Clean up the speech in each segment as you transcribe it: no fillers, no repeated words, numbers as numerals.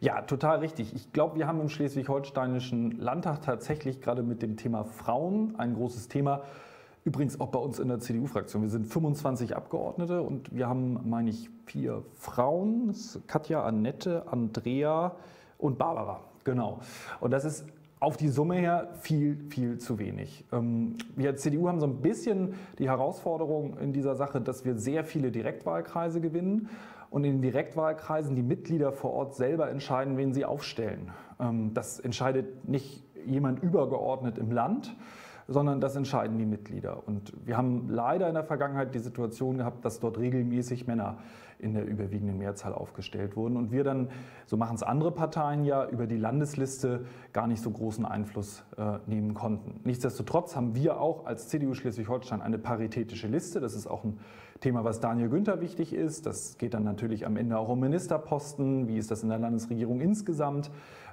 Ja, total richtig. Ich glaube, wir haben im Schleswig-Holsteinischen Landtag tatsächlich gerade mit dem Thema Frauen ein großes Thema. Übrigens auch bei uns in der CDU-Fraktion. Wir sind 25 Abgeordnete und wir haben, meine ich, 4 Frauen. Das ist Katja, Annette, Andrea und Barbara. Genau. Und das ist auf die Summe her viel, viel zu wenig. Wir als CDU haben so ein bisschen die Herausforderung in dieser Sache, dass wir sehr viele Direktwahlkreise gewinnen und in den Direktwahlkreisen die Mitglieder vor Ort selber entscheiden, wen sie aufstellen. Das entscheidet nicht jemand übergeordnet im Land, sondern das entscheiden die Mitglieder. Und wir haben leider in der Vergangenheit die Situation gehabt, dass dort regelmäßig Männer in der überwiegenden Mehrzahl aufgestellt wurden und wir dann, so machen es andere Parteien ja, über die Landesliste gar nicht so großen Einfluss nehmen konnten. Nichtsdestotrotz haben wir auch als CDU Schleswig-Holstein eine paritätische Liste. Das ist auch ein Thema, was Daniel Günther wichtig ist. Das geht dann natürlich am Ende auch um Ministerposten. Wie ist das in der Landesregierung insgesamt?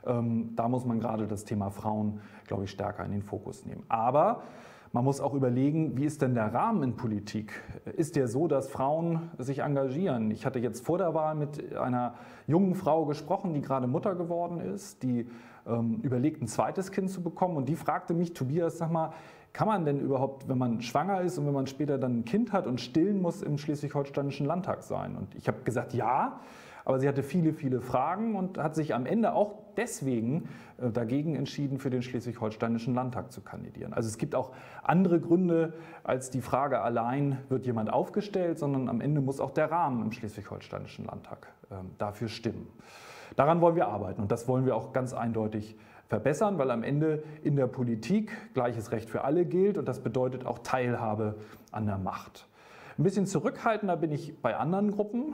Da muss man gerade das Thema Frauen, glaube ich, stärker in den Fokus nehmen. Aber man muss auch überlegen, wie ist denn der Rahmen in Politik? Ist der so, dass Frauen sich engagieren? Ich hatte jetzt vor der Wahl mit einer jungen Frau gesprochen, die gerade Mutter geworden ist, die überlegt, ein zweites Kind zu bekommen. Und die fragte mich, Tobias, sag mal, kann man denn überhaupt, wenn man schwanger ist und wenn man später dann ein Kind hat und stillen muss, im Schleswig-Holsteinischen Landtag sein? Und ich habe gesagt, ja. Aber sie hatte viele, viele Fragen und hat sich am Ende auch deswegen dagegen entschieden, für den Schleswig-Holsteinischen Landtag zu kandidieren. Also es gibt auch andere Gründe als die Frage allein, wird jemand aufgestellt, sondern am Ende muss auch der Rahmen im Schleswig-Holsteinischen Landtag dafür stimmen. Daran wollen wir arbeiten und das wollen wir auch ganz eindeutig verbessern, weil am Ende in der Politik gleiches Recht für alle gilt und das bedeutet auch Teilhabe an der Macht. Ein bisschen zurückhaltender bin ich bei anderen Gruppen.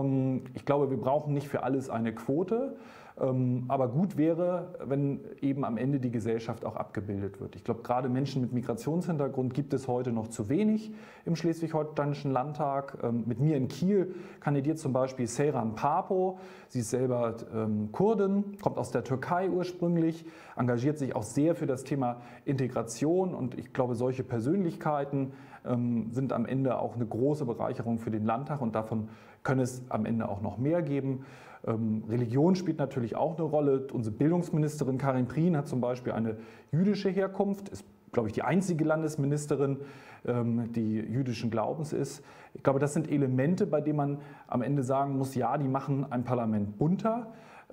Ich glaube, wir brauchen nicht für alles eine Quote, aber gut wäre, wenn eben am Ende die Gesellschaft auch abgebildet wird. Ich glaube, gerade Menschen mit Migrationshintergrund gibt es heute noch zu wenig im Schleswig-Holsteinischen Landtag. Mit mir in Kiel kandidiert zum Beispiel Seyran Papo. Sie ist selber Kurdin, kommt aus der Türkei ursprünglich, engagiert sich auch sehr für das Thema Integration und ich glaube, solche Persönlichkeiten sind am Ende auch eine große Bereicherung für den Landtag und davon können es am Ende auch noch mehr geben. Religion spielt natürlich auch eine Rolle. Unsere Bildungsministerin Karin Prien hat zum Beispiel eine jüdische Herkunft, ist, glaube ich, die einzige Landesministerin, die jüdischen Glaubens ist. Ich glaube, das sind Elemente, bei denen man am Ende sagen muss, ja, die machen ein Parlament bunter,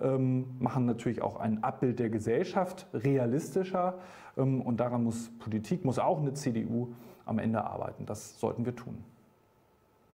machen natürlich auch ein Abbild der Gesellschaft realistischer und daran muss Politik, muss auch eine CDU am Ende arbeiten. Das sollten wir tun.